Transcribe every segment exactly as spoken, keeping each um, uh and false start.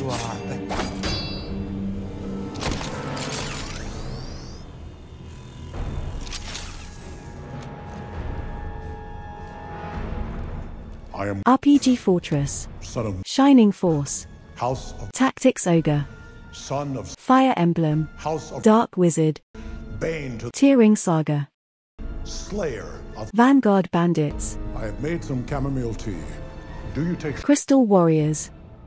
you are. I am R P G Fortress, son of Shining Force, House of Tactics Ogre, Son of Fire Emblem, House of Dark Wizard, Bane to Tearing Saga, Slayer of. Vanguard Bandits, I have made some chamomile tea. Do you take? Crystal Warriors.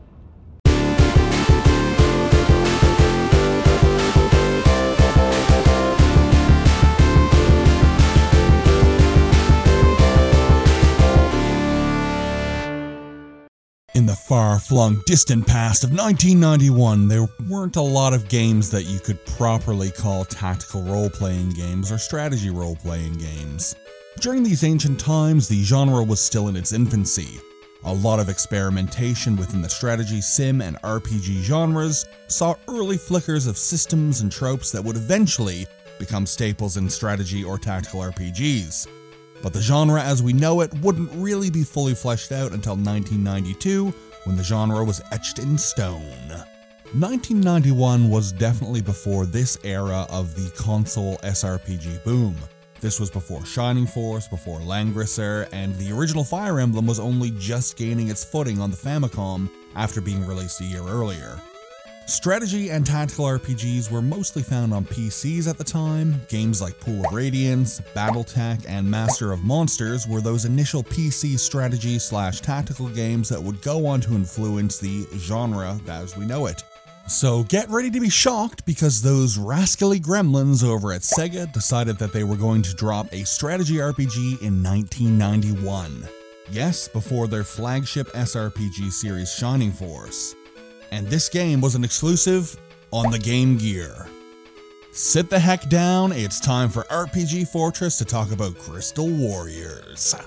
In the far-flung, distant past of nineteen ninety-one, there weren't a lot of games that you could properly call tactical role-playing games or strategy role-playing games. During these ancient times, the genre was still in its infancy. A lot of experimentation within the strategy, sim, and R P G genres saw early flickers of systems and tropes that would eventually become staples in strategy or tactical R P Gs. But the genre as we know it wouldn't really be fully fleshed out until nineteen ninety-two, when the genre was etched in stone. nineteen ninety-one was definitely before this era of the console S R P G boom. This was before Shining Force, before Langrisser, and the original Fire Emblem was only just gaining its footing on the Famicom after being released a year earlier. Strategy and tactical R P Gs were mostly found on P Cs at the time. Games like Pool of Radiance, Battletech, and Master of Monsters were those initial P C strategy slash tactical games that would go on to influence the genre as we know it. So get ready to be shocked, because those rascally gremlins over at Sega decided that they were going to drop a strategy R P G in nineteen ninety-one. Yes, before their flagship S R P G series Shining Force. And this game was an exclusive on the Game Gear. Sit the heck down, it's time for R P G Fortress to talk about Crystal Warriors.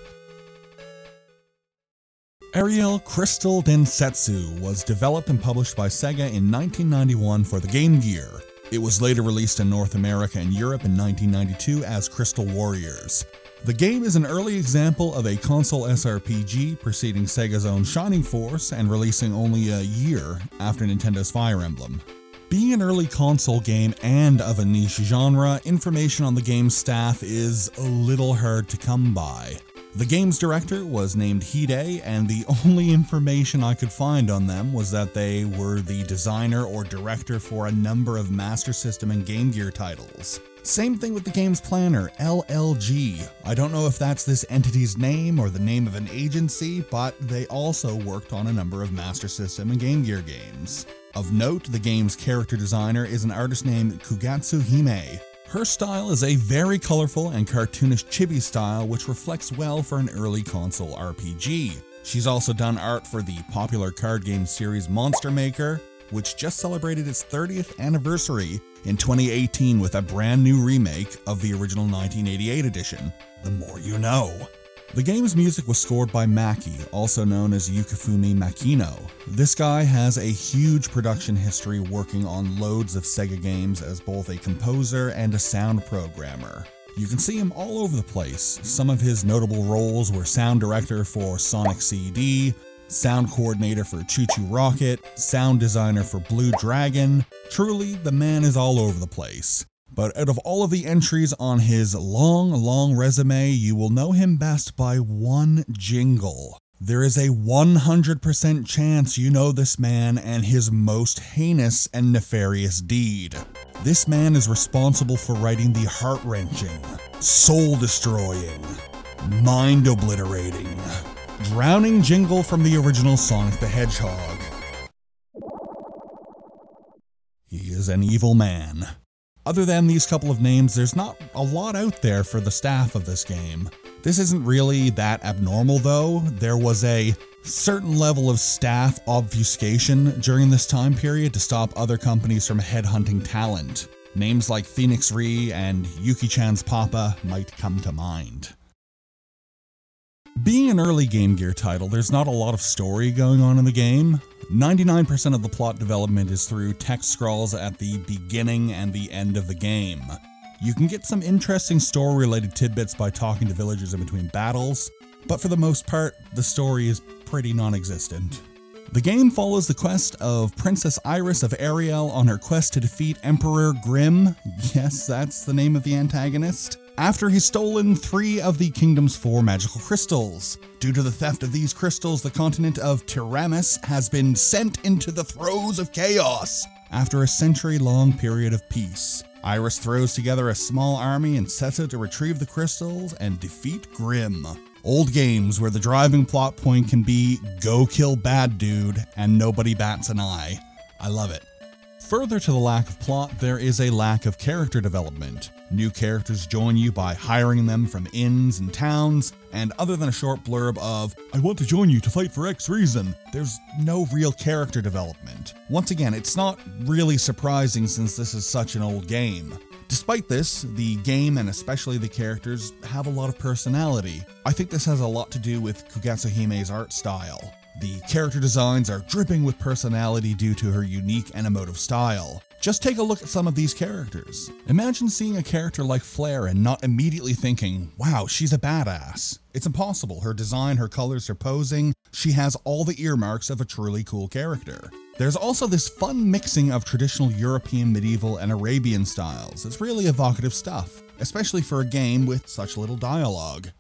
Ariel Crystal Densetsu was developed and published by Sega in nineteen ninety-one for the Game Gear. It was later released in North America and Europe in nineteen ninety-two as Crystal Warriors. The game is an early example of a console S R P G preceding Sega's own Shining Force and releasing only a year after Nintendo's Fire Emblem. Being an early console game and of a niche genre, information on the game's staff is a little hard to come by. The game's director was named Hide, and the only information I could find on them was that they were the designer or director for a number of Master System and Game Gear titles. Same thing with the game's planner, L L G. I don't know if that's this entity's name or the name of an agency, but they also worked on a number of Master System and Game Gear games. Of note, the game's character designer is an artist named Kugatsu Hime. Her style is a very colorful and cartoonish chibi style which reflects well for an early console R P G. She's also done art for the popular card game series Monster Maker, which just celebrated its thirtieth anniversary in twenty eighteen with a brand new remake of the original nineteen eighty-eight edition, The More You Know. The game's music was scored by Maki, also known as Yukifumi Makino. This guy has a huge production history working on loads of Sega games as both a composer and a sound programmer. You can see him all over the place. Some of his notable roles were sound director for Sonic C D, sound coordinator for Choo Choo Rocket, sound designer for Blue Dragon. Truly, the man is all over the place. But out of all of the entries on his long, long resume, you will know him best by one jingle. There is a one hundred percent chance you know this man and his most heinous and nefarious deed. This man is responsible for writing the heart-wrenching, soul-destroying, mind-obliterating, drowning jingle from the original Sonic the Hedgehog. He is an evil man. Other than these couple of names, there's not a lot out there for the staff of this game. This isn't really that abnormal though. There was a certain level of staff obfuscation during this time period to stop other companies from headhunting talent. Names like Phoenix Re and Yuki-chan's Papa might come to mind. Being an early Game Gear title, there's not a lot of story going on in the game. ninety-nine percent of the plot development is through text scrolls at the beginning and the end of the game. You can get some interesting story-related tidbits by talking to villagers in between battles, but for the most part, the story is pretty non-existent. The game follows the quest of Princess Iris of Ariel on her quest to defeat Emperor Grimm, yes, that's the name of the antagonist, after he's stolen three of the kingdom's four magical crystals. Due to the theft of these crystals, the continent of Tiramis has been sent into the throes of chaos after a century-long period of peace. Iris throws together a small army and sets out to retrieve the crystals and defeat Grimm. Old games where the driving plot point can be go kill bad dude and nobody bats an eye. I love it. Further to the lack of plot, there is a lack of character development. New characters join you by hiring them from inns and towns, and other than a short blurb of, I want to join you to fight for X reason, there's no real character development. Once again, it's not really surprising since this is such an old game. Despite this, the game and especially the characters have a lot of personality. I think this has a lot to do with Kugatsuhime's art style. The character designs are dripping with personality due to her unique and emotive style. Just take a look at some of these characters. Imagine seeing a character like Flare and not immediately thinking, wow, she's a badass. It's impossible. Her design, her colors, her posing, she has all the earmarks of a truly cool character. There's also this fun mixing of traditional European, medieval, and Arabian styles. It's really evocative stuff, especially for a game with such little dialogue.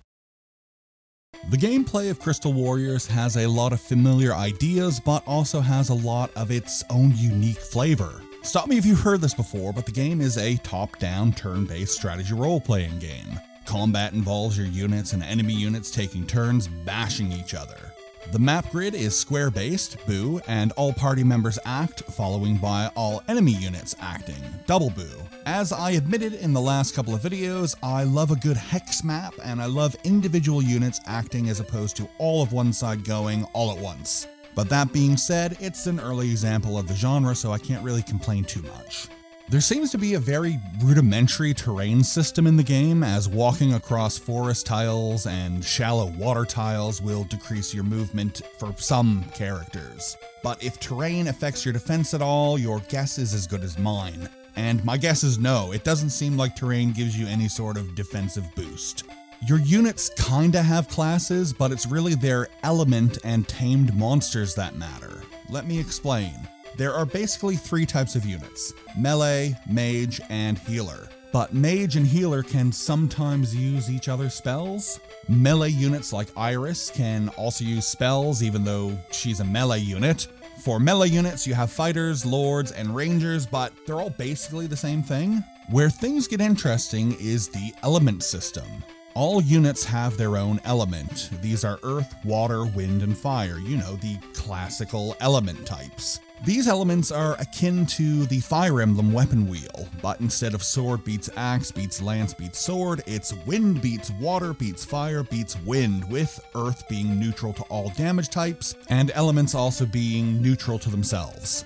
The gameplay of Crystal Warriors has a lot of familiar ideas, but also has a lot of its own unique flavor. Stop me if you've heard this before, but the game is a top-down, turn-based strategy role-playing game. Combat involves your units and enemy units taking turns bashing each other. The map grid is square-based, boo, and all party members act, following by all enemy units acting, double boo. As I admitted in the last couple of videos, I love a good hex map, and I love individual units acting as opposed to all of one side going all at once. But that being said, it's an early example of the genre, so I can't really complain too much. There seems to be a very rudimentary terrain system in the game, as walking across forest tiles and shallow water tiles will decrease your movement for some characters. But if terrain affects your defense at all, your guess is as good as mine. And my guess is no, it doesn't seem like terrain gives you any sort of defensive boost. Your units kinda have classes, but it's really their element and tamed monsters that matter. Let me explain. There are basically three types of units: melee, mage, and healer. But mage and healer can sometimes use each other's spells. Melee units like Iris can also use spells even though she's a melee unit. For melee units, you have fighters, lords, and rangers, but they're all basically the same thing. Where things get interesting is the element system. All units have their own element. These are earth, water, wind, and fire, you know, the classical element types. These elements are akin to the Fire Emblem weapon wheel, but instead of sword beats axe beats lance beats sword, it's wind beats water beats fire beats wind, with earth being neutral to all damage types, and elements also being neutral to themselves.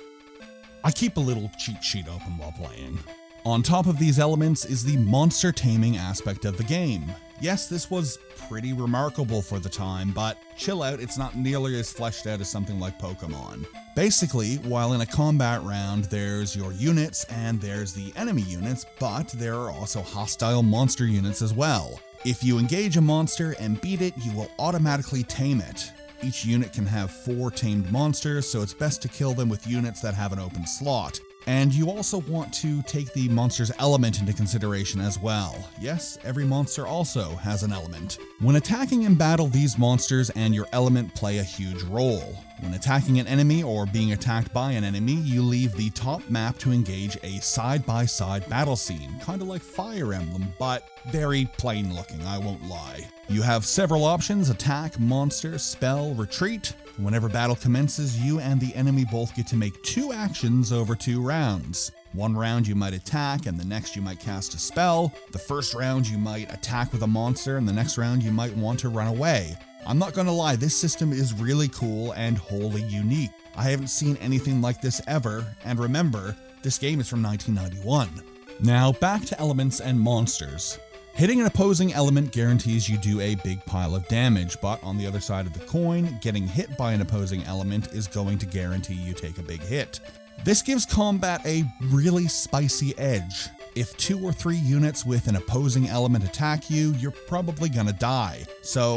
I keep a little cheat sheet open while playing. On top of these elements is the monster taming aspect of the game. Yes, this was pretty remarkable for the time, but chill out, it's not nearly as fleshed out as something like Pokemon. Basically, while in a combat round, there's your units and there's the enemy units, but there are also hostile monster units as well. If you engage a monster and beat it, you will automatically tame it. Each unit can have four tamed monsters, so it's best to kill them with units that have an open slot. And you also want to take the monster's element into consideration as well. Yes, every monster also has an element. When attacking in battle, these monsters and your element play a huge role. When attacking an enemy or being attacked by an enemy, you leave the top map to engage a side-by-side battle scene, kind of like Fire Emblem, but very plain looking, I won't lie. You have several options: attack, monster, spell, retreat. Whenever battle commences, you and the enemy both get to make two actions over two rounds. One round you might attack, and the next you might cast a spell. The first round you might attack with a monster, and the next round you might want to run away. I'm not gonna lie, this system is really cool and wholly unique. I haven't seen anything like this ever, and remember, this game is from nineteen ninety-one. Now back to elements and monsters. Hitting an opposing element guarantees you do a big pile of damage, but on the other side of the coin, getting hit by an opposing element is going to guarantee you take a big hit. This gives combat a really spicy edge. If two or three units with an opposing element attack you, you're probably gonna die. So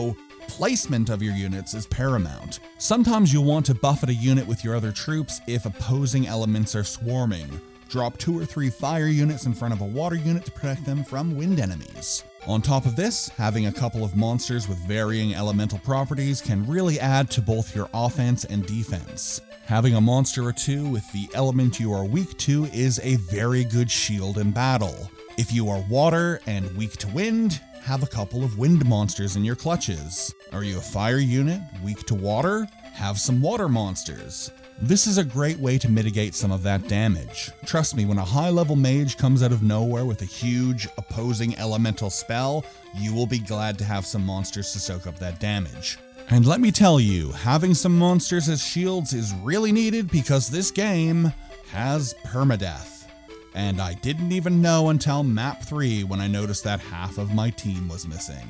placement of your units is paramount. Sometimes you'll want to buffet a unit with your other troops if opposing elements are swarming. Drop two or three fire units in front of a water unit to protect them from wind enemies. On top of this, having a couple of monsters with varying elemental properties can really add to both your offense and defense. Having a monster or two with the element you are weak to is a very good shield in battle. If you are water and weak to wind, have a couple of wind monsters in your clutches. Are you a fire unit, weak to water? Have some water monsters. This is a great way to mitigate some of that damage. Trust me, when a high-level mage comes out of nowhere with a huge opposing elemental spell, you will be glad to have some monsters to soak up that damage. And let me tell you, having some monsters as shields is really needed because this game has permadeath. And I didn't even know until map three when I noticed that half of my team was missing.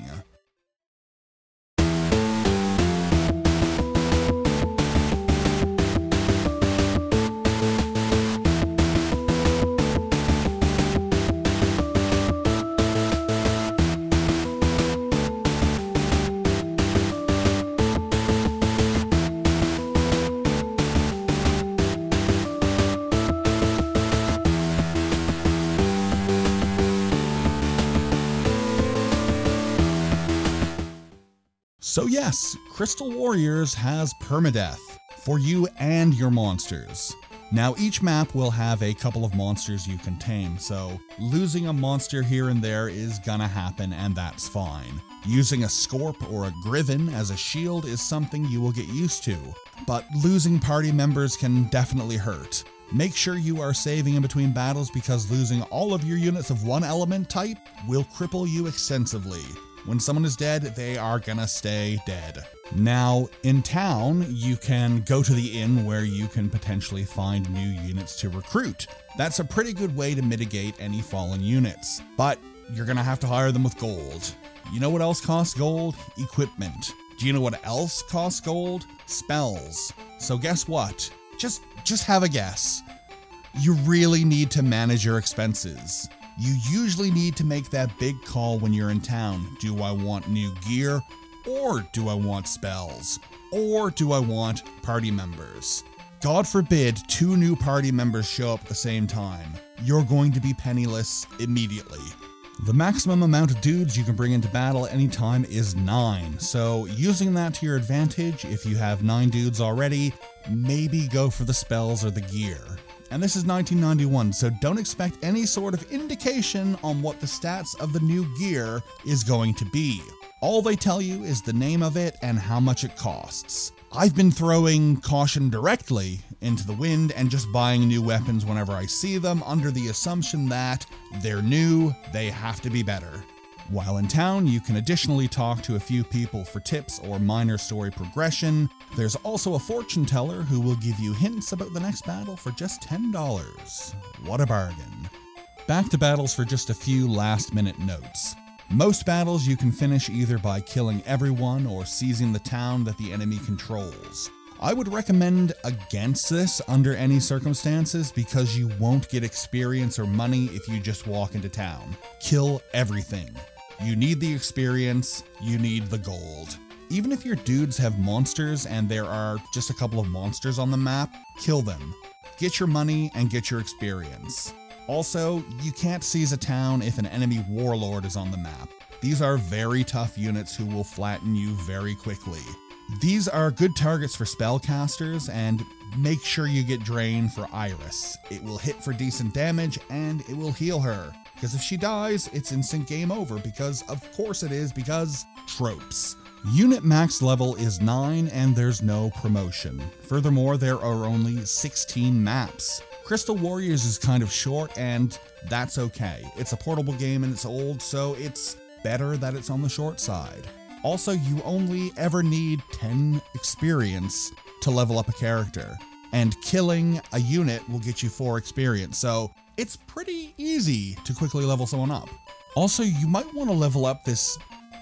So yes, Crystal Warriors has permadeath for you and your monsters. Now each map will have a couple of monsters you can tame, so losing a monster here and there is gonna happen and that's fine. Using a Scorp or a Griven as a shield is something you will get used to, but losing party members can definitely hurt. Make sure you are saving in between battles because losing all of your units of one element type will cripple you extensively. When someone is dead, they are gonna stay dead. Now, in town, you can go to the inn where you can potentially find new units to recruit. That's a pretty good way to mitigate any fallen units, but you're gonna have to hire them with gold. You know what else costs gold? Equipment. Do you know what else costs gold? Spells. So guess what? Just, just have a guess. You really need to manage your expenses. You usually need to make that big call when you're in town. Do I want new gear? Or do I want spells? Or do I want party members? God forbid two new party members show up at the same time. You're going to be penniless immediately. The maximum amount of dudes you can bring into battle at any time is nine, so using that to your advantage, if you have nine dudes already, maybe go for the spells or the gear. And this is nineteen ninety-one, so don't expect any sort of indication on what the stats of the new gear is going to be. All they tell you is the name of it and how much it costs. I've been throwing caution directly into the wind and just buying new weapons whenever I see them under the assumption that they're new, they have to be better. While in town, you can additionally talk to a few people for tips or minor story progression. There's also a fortune teller who will give you hints about the next battle for just ten dollars. What a bargain. Back to battles for just a few last minute notes. Most battles you can finish either by killing everyone or seizing the town that the enemy controls. I would recommend against this under any circumstances because you won't get experience or money if you just walk into town. Kill everything. You need the experience, you need the gold. Even if your dudes have monsters and there are just a couple of monsters on the map, kill them. Get your money and get your experience. Also, you can't seize a town if an enemy warlord is on the map. These are very tough units who will flatten you very quickly. These are good targets for spellcasters, and make sure you get Drain for Iris. It will hit for decent damage and it will heal her. Because if she dies, it's instant game over because of course it is, because tropes. Unit max level is nine and there's no promotion. Furthermore, there are only sixteen maps. Crystal Warriors is kind of short and that's okay. It's a portable game and it's old, so it's better that it's on the short side. Also, you only ever need ten experience to level up a character, and killing a unit will get you four experience, so it's pretty easy to quickly level someone up. Also, you might want to level up this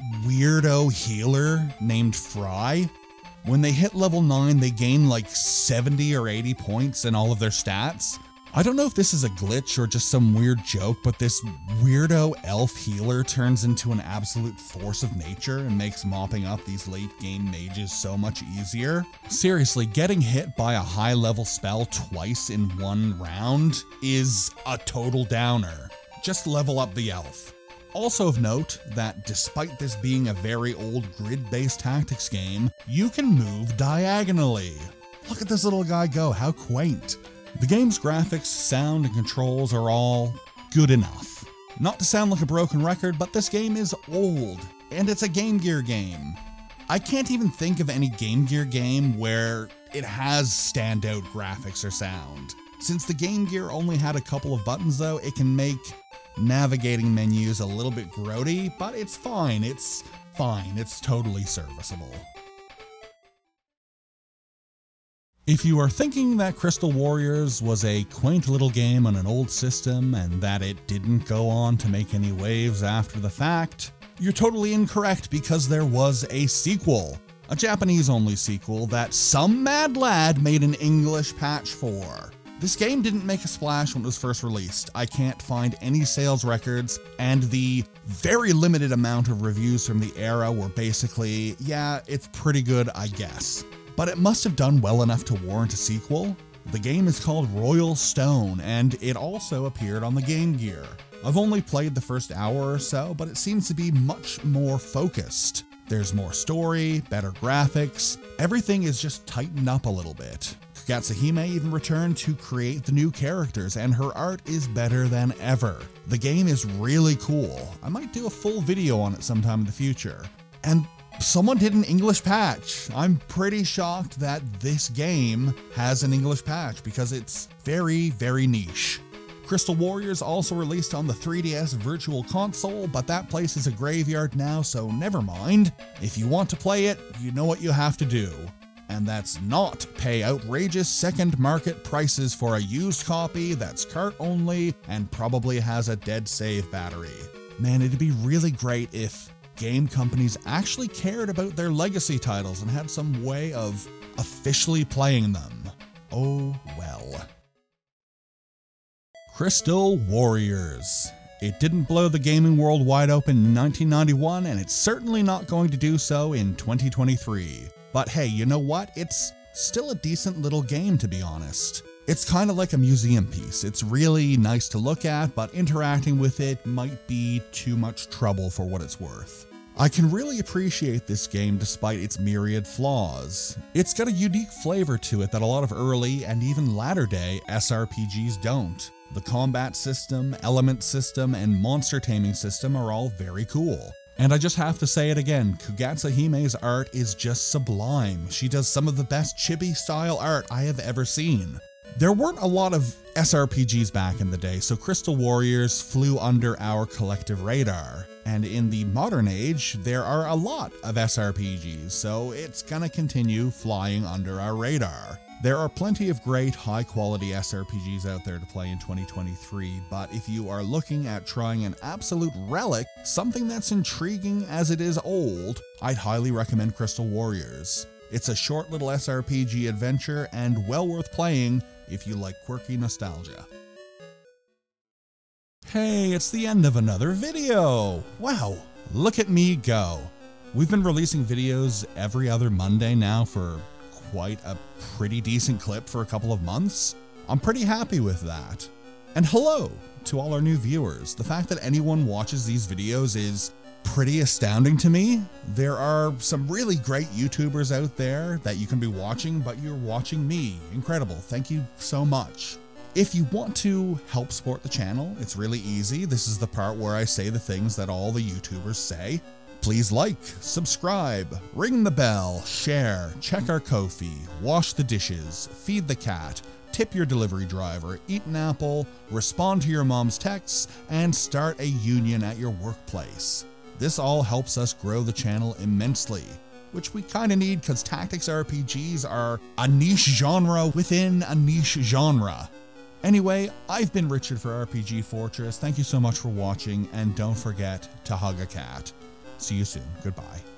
weirdo healer named Fry. When they hit level nine, they gain like seventy or eighty points in all of their stats. I don't know if this is a glitch or just some weird joke, but this weirdo elf healer turns into an absolute force of nature and makes mopping up these late game mages so much easier. Seriously, getting hit by a high level spell twice in one round is a total downer. Just level up the elf. Also of note that despite this being a very old grid-based tactics game, you can move diagonally. Look at this little guy go, how quaint. The game's graphics, sound, and controls are all good enough. Not to sound like a broken record, but this game is old, and it's a Game Gear game. I can't even think of any Game Gear game where it has standout graphics or sound. Since the Game Gear only had a couple of buttons though, it can make navigating menus a little bit grody, but it's fine, it's fine, it's totally serviceable. If you are thinking that Crystal Warriors was a quaint little game on an old system and that it didn't go on to make any waves after the fact, you're totally incorrect because there was a sequel. A Japanese-only sequel that some mad lad made an English patch for. This game didn't make a splash when it was first released. I can't find any sales records, and the very limited amount of reviews from the era were basically, yeah, it's pretty good, I guess. But it must have done well enough to warrant a sequel. The game is called Royal Stone, and it also appeared on the Game Gear. I've only played the first hour or so, but it seems to be much more focused. There's more story, better graphics, everything is just tightened up a little bit. Katsuhime even returned to create the new characters, and her art is better than ever. The game is really cool. I might do a full video on it sometime in the future. And someone did an English patch. I'm pretty shocked that this game has an English patch because it's very, very niche. Crystal Warriors also released on the three D S Virtual Console, but that place is a graveyard now, so never mind. If you want to play it, you know what you have to do. And that's not pay outrageous second market prices for a used copy that's cart only and probably has a dead save battery. Man, it'd be really great if game companies actually cared about their legacy titles and had some way of officially playing them. Oh well. Crystal Warriors. It didn't blow the gaming world wide open in nineteen ninety-one, and it's certainly not going to do so in twenty twenty-three. But hey, you know what? It's still a decent little game, to be honest. It's kind of like a museum piece. It's really nice to look at, but interacting with it might be too much trouble for what it's worth. I can really appreciate this game despite its myriad flaws. It's got a unique flavor to it that a lot of early and even latter day S R P Gs don't. The combat system, element system, and monster taming system are all very cool. And I just have to say it again, Katsuhime's art is just sublime. She does some of the best chibi style art I have ever seen. There weren't a lot of S R P Gs back in the day, so Crystal Warriors flew under our collective radar. And in the modern age, there are a lot of S R P Gs, so it's gonna continue flying under our radar. There are plenty of great, high-quality S R P Gs out there to play in twenty twenty-three, but if you are looking at trying an absolute relic, something that's intriguing as it is old, I'd highly recommend Crystal Warriors. It's a short little S R P G adventure and well worth playing if you like quirky nostalgia. Hey, it's the end of another video! Wow, look at me go! We've been releasing videos every other Monday now for quite a pretty decent clip for a couple of months. I'm pretty happy with that. And hello to all our new viewers. The fact that anyone watches these videos is pretty astounding to me. There are some really great YouTubers out there that you can be watching, but you're watching me. Incredible. Thank you so much. If you want to help support the channel, it's really easy. This is the part where I say the things that all the YouTubers say. Please like, subscribe, ring the bell, share, check our Ko-fi, wash the dishes, feed the cat, tip your delivery driver, eat an apple, respond to your mom's texts, and start a union at your workplace. This all helps us grow the channel immensely, which we kind of need because tactics R P Gs are a niche genre within a niche genre. Anyway, I've been Richard for R P G Fortress. Thank you so much for watching, and don't forget to hug a cat. See you soon. Goodbye.